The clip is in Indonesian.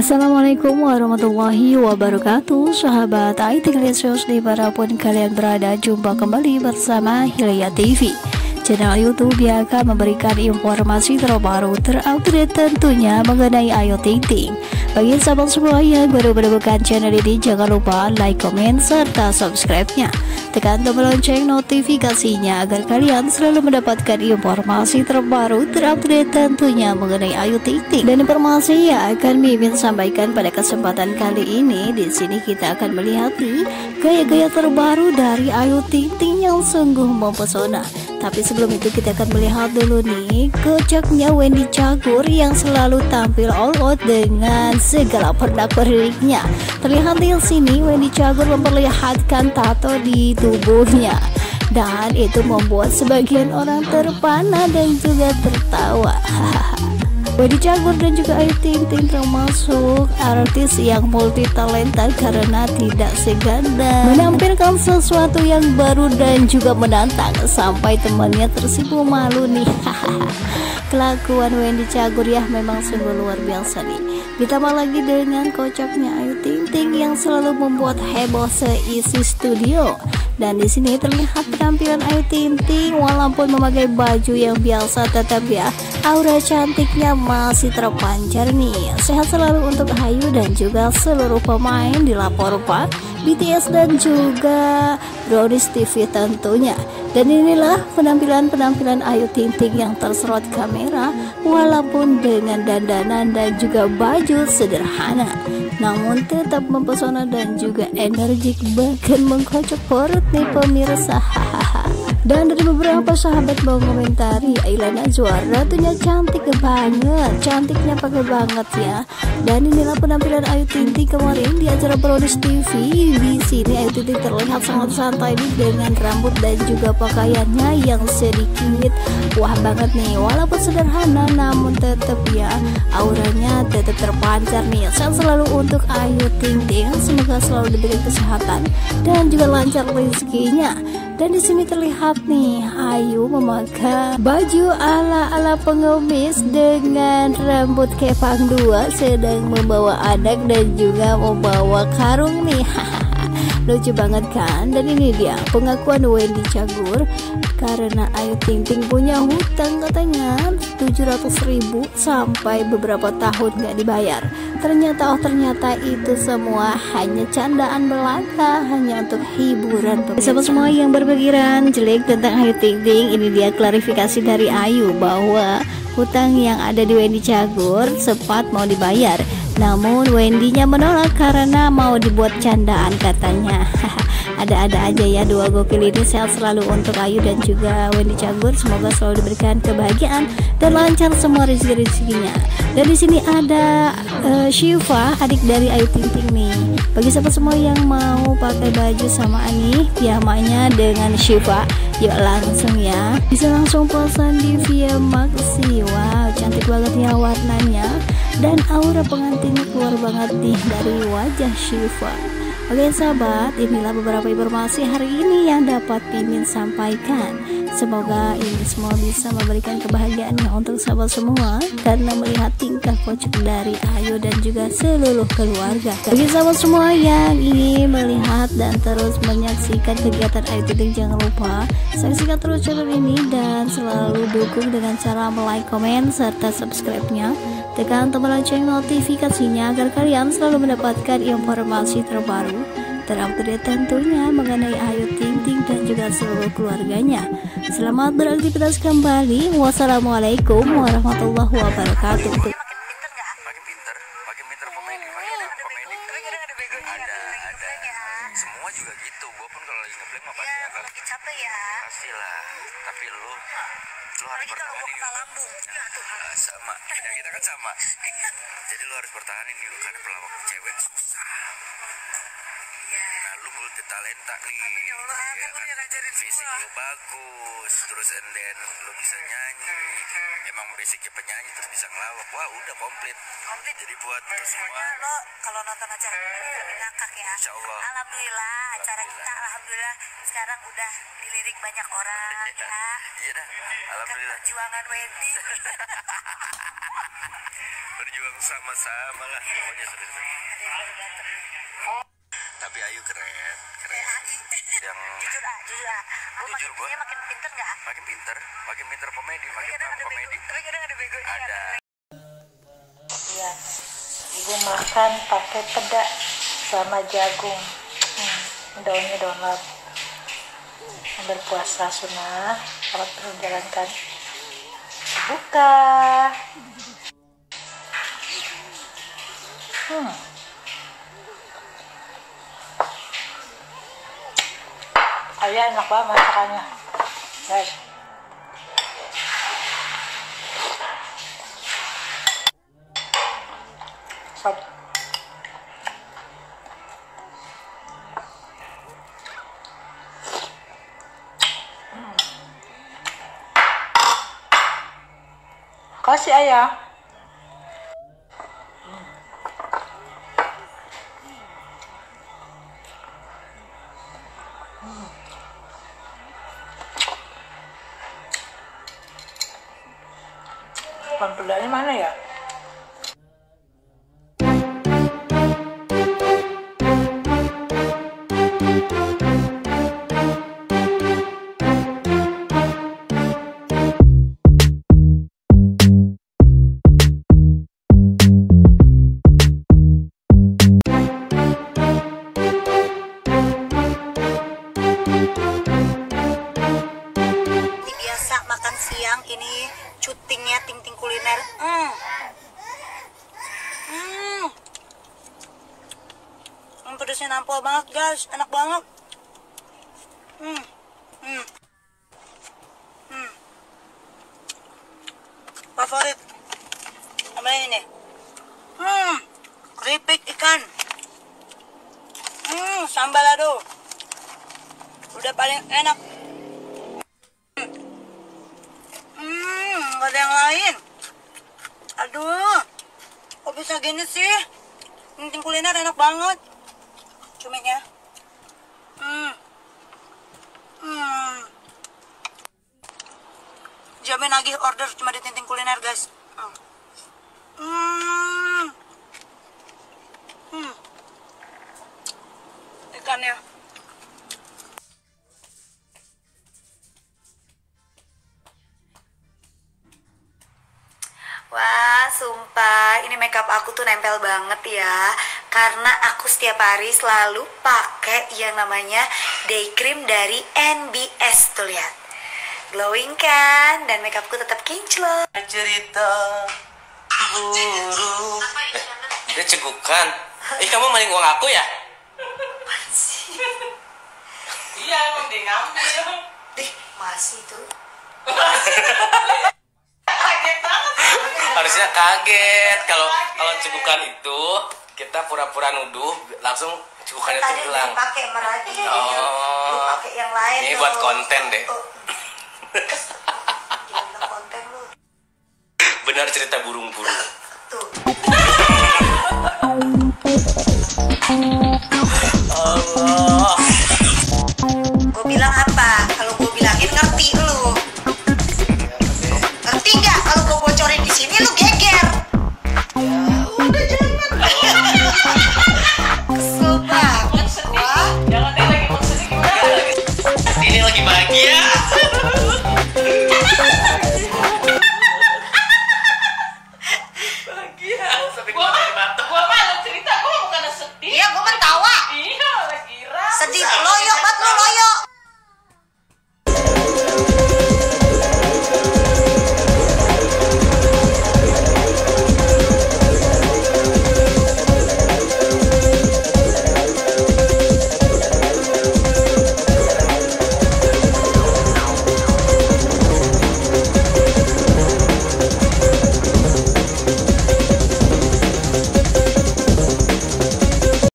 Assalamualaikum warahmatullahi wabarakatuh. Sahabat IT Kalian dimanapun kalian berada, jumpa kembali bersama Hilya TV, channel YouTube yang akan memberikan informasi terbaru terupdate tentunya mengenai Ayu Ting Ting. Bagi sahabat semua yang baru menemukan channel ini, jangan lupa like, komen, serta subscribe-nya. Tekan tombol lonceng notifikasinya agar kalian selalu mendapatkan informasi terbaru terupdate tentunya mengenai Ayu Ting Ting. Dan informasi yang akan Mimin sampaikan pada kesempatan kali ini, di sini kita akan melihat nih gaya-gaya terbaru dari Ayu Ting Ting yang sungguh mempesona. Tapi sebelum itu kita akan melihat dulu nih kocaknya Wendy Cagur yang selalu tampil all out dengan segala pernak-perniknya. Terlihat di sini Wendy Cagur memperlihatkan tato di tubuhnya, dan itu membuat sebagian orang terpana dan juga tertawa. Wendy Cagur dan juga Ayu Ting Ting termasuk artis yang multi talenta karena tidak segan dan menampilkan sesuatu yang baru dan juga menantang sampai temannya tersipu malu nih. Kelakuan Wendy Cagur ya memang sungguh luar biasa nih. Ditambah lagi dengan kocaknya Ayu Ting Ting yang selalu membuat heboh seisi studio. Dan di sini terlihat penampilan Ayu Ting Ting walaupun memakai baju yang biasa, tetap ya aura cantiknya masih terpancar nih. Sehat selalu untuk Ayu dan juga seluruh pemain di Lapor Pak, BTS dan juga Brownies TV tentunya. Dan inilah penampilan Ayu Ting Ting yang tersorot kamera walaupun dengan dandanan dan juga baju sederhana, namun tetap mempesona dan juga energik, bahkan mengkocok perut nih pemirsa. Dan dari beberapa sahabat mengomentari Ayla Najwa ratunya cantik banget, cantiknya pakai banget ya. Dan inilah penampilan Ayu Ting Ting kemarin di acara Brownies TV. Di sini Ayu Ting Ting terlihat sangat santai nih dengan rambut dan juga pakaiannya yang sedikit wah banget nih. Walaupun sederhana namun tetap ya auranya tetap terpancar nih. Sehat selalu untuk Ayu Ting Ting, semoga selalu diberikan kesehatan dan juga lancar rezekinya. Dan di sini terlihat nih Ayu memakai baju ala pengemis dengan rambut kepang dua, sedang membawa anak dan juga membawa karung nih. Lucu banget kan? Dan ini dia pengakuan Wendy Cagur karena Ayu Ting Ting punya hutang katanya 700.000 sampai beberapa tahun gak dibayar. Ternyata itu semua hanya candaan belaka, hanya untuk hiburan. Sahabat semua yang berpikiran jelek tentang Ayu Ting Ting, ini dia klarifikasi dari Ayu bahwa hutang yang ada di Wendy Cagur sempat mau dibayar, namun Wendy-nya menolak karena mau dibuat candaan katanya. Ada-ada aja ya dua gokil ini. Sehat selalu untuk Ayu dan juga Wendy Cagur, semoga selalu diberikan kebahagiaan dan lancar semua rezeki-rezekinya. Dan di sini ada Syifa, adik dari Ayu Ting Ting nih. Bagi sahabat semua yang mau pakai baju samaan nih piyamanya dengan Syifa, yuk langsung ya, bisa langsung pesan di via Maxi. Wow, cantik banget ya warnanya, dan aura pengantinnya keluar banget nih dari wajah Syifa. Oke sahabat, inilah beberapa informasi hari ini yang dapat Mimin sampaikan. Semoga ini semua bisa memberikan kebahagiaan ya untuk sahabat semua karena melihat tingkah kocak dari Ayu dan juga seluruh keluarga. Bagi sahabat semua yang ingin melihat dan terus menyaksikan kegiatan Ayu Ting Ting, jangan lupa saksikan terus channel ini dan selalu dukung dengan cara like, komen, serta subscribe-nya. Tekan tombol lonceng notifikasinya agar kalian selalu mendapatkan informasi terbaru terupdate tentunya mengenai Ayu Ting Ting dan juga seluruh keluarganya. Selamat beraktivitas kembali. Wassalamualaikum warahmatullahi wabarakatuh. Makin pinter komedi. Ada. Semua juga gitu. Gua pun kalau lagi ngeblank mah pasti akan lagi capek ya. Pastilah. Tapi lu harus bertahan ini. Sama. Ya kita kan sama. Jadi lu harus bertahan ini karena pelawak cewek susah. Nah lu multi talenta nih. Amin ya Allah, Ya kan udah ngajarin fisik semua. lu bagus, terus and then lu bisa nyanyi. Emang basicnya penyanyi terus bisa ngelawak. Wah, udah komplit. Jadi buat lu semua. Pokoknya lo kalau nonton acara ini jangan ngakak ya. Insya Allah. Alhamdulillah acara kita alhamdulillah sekarang udah dilirik banyak orang ya. Iya dah, alhamdulillah. Perjuangan Wendy. Berjuang sama-sama lah pokoknya seru-seru. Ada yang baru datang nih. Tapi Ayu keren. Yang Jujur ah. Jujur gua. Makin pinter nggak? makin pinter komedi, makin Kadang paham ada komedi. bego, tapi kadang ada begonya. Ada. Ya, ibu makan pakai peda sama jagung. Daunnya daun labu. Berpuasa sunnah, selamat menjalankan buka. Ayah enak banget masakannya, guys. Sop. Kasih ayah. Pedanya mana ya? Biasa makan siang ini cutingnya ting-ting kuliner. Pedasnya nampol banget guys, enak banget. Favorit apa ini? Keripik ikan. Sambal aduh. Udah paling enak. Gak ada yang lain. Aduh, kok bisa gini sih? Ting kuliner enak banget. Cuminya. Jamin lagi order cuma di Tinting Kuliner guys. Ikannya. Wah, sumpah ini makeup aku tuh nempel banget ya. Karena aku setiap hari selalu pakai yang namanya day cream dari NBS. Tuh lihat, glowing kan, dan makeupku tetap kinclong. Cerita burung. Dia cegukan. Kamu maling uang aku ya? Iya, emang dia ngambil. Dih, masih tuh. Harusnya kaget kalau cegukan itu kita pura-pura nuduh langsung cegukannya tuh Tadi hilang. pakai meragi. Lu Oh, pakai yang lain. ini tuh. buat konten deh. Gila konten lu. Benar cerita burung-burung. Tuh. Allah. Gue bilang apa? Kalau gue bilangin ngerti lu. Ngerti nggak? Kalau gue bocorin di sini lu geger. Udah jangan. Kesel banget gua. Jangan lagi maksudnya gimana? Ini lagi bahagia. Bahagia sampai keluar dari mata. Gua malu cerita, gua bukan sedih. Iya, gue ketawa. Iya, lagi rasa. Sedih lo